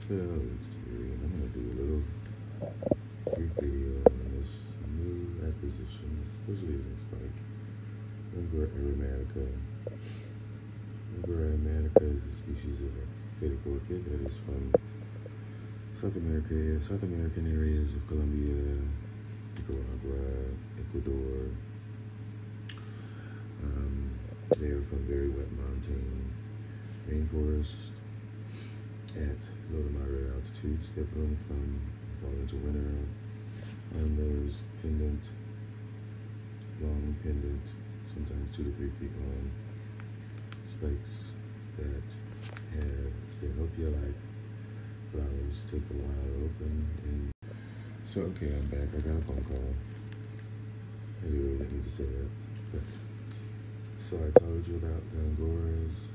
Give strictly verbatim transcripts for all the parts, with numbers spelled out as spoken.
tell it's theory, and I'm going to do a little brief video on this new acquisition. It supposedly isn't spike. Gongora aromatica. Gongora aromatica is a species of epiphytic orchid that is from South America, South American areas of Colombia, Nicaragua, Ecuador. Um, they are from very wet montane rainforest at low to moderate altitudes that run from fall into winter on those pendant, long pendant, sometimes two to three feet long spikes that have Stanhopea-like flowers. Take a while to open. And so, okay, I'm back. I got a phone call. I really didn't need to say that, but so I told you about Gongoras.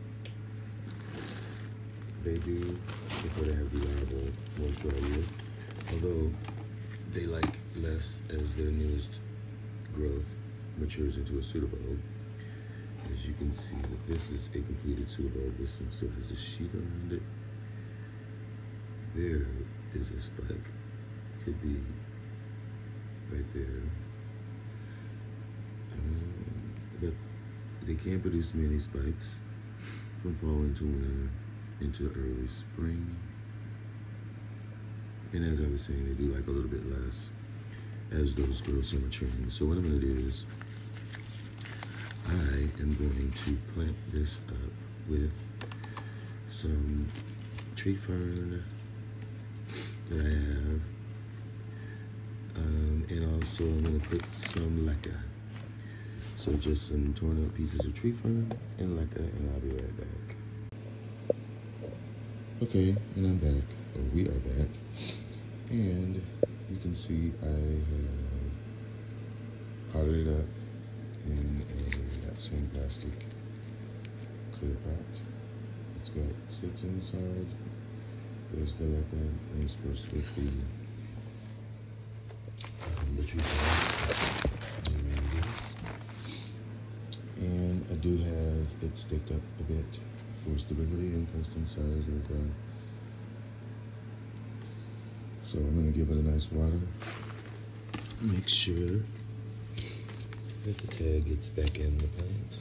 They do prefer to have reliable moisture all year, although they like less as their newest growth matures into a pseudobulb. As you can see, that this is a completed pseudobulb. This one still has a sheet around it. There is a spike. Could be right there. Um, but they can produce many spikes from fall into winter into early spring. And as I was saying, they do like a little bit less as those growths are maturing. So what I'm going to do is I am going to plant this up with some tree fern that I have, um, and also I'm going to put some leca. So just some torn up pieces of tree fern and leca, and I'll be right back. Okay, and I'm back, or we are back, and you can see I have potted it up in a, that same plastic clear pot. It's got six inside. There's the leca, and it's supposed to be the, um, the tree fern. And I do have it sticked up a bit for stability and custom size of uh, so I'm going to give it a nice water. Make sure that the tag gets back in the plant.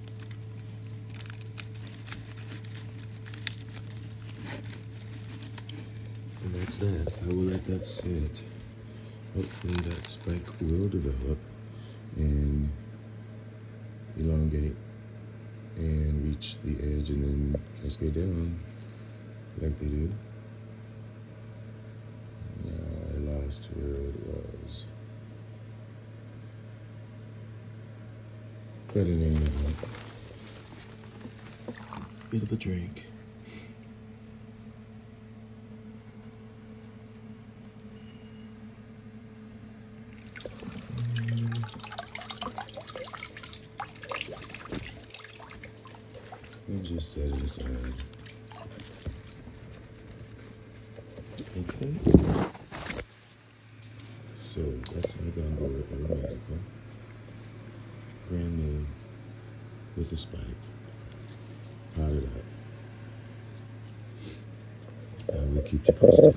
And that's that. I will let that sit. Hopefully that spike will develop and elongate and reach the edge and then cascade down like they do. Now I lost where it was. But it ain't nothing. Bit of a drink. And just set it aside. Okay. So that's my Gongora aromatica. Brand new with a spike. Potted up. I will keep you posted.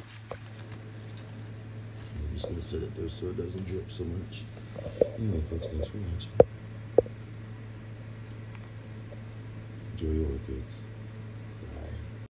I'm just gonna set it there so it doesn't drip so much. Anyway, folks, thanks for watching. Enjoy your orchids.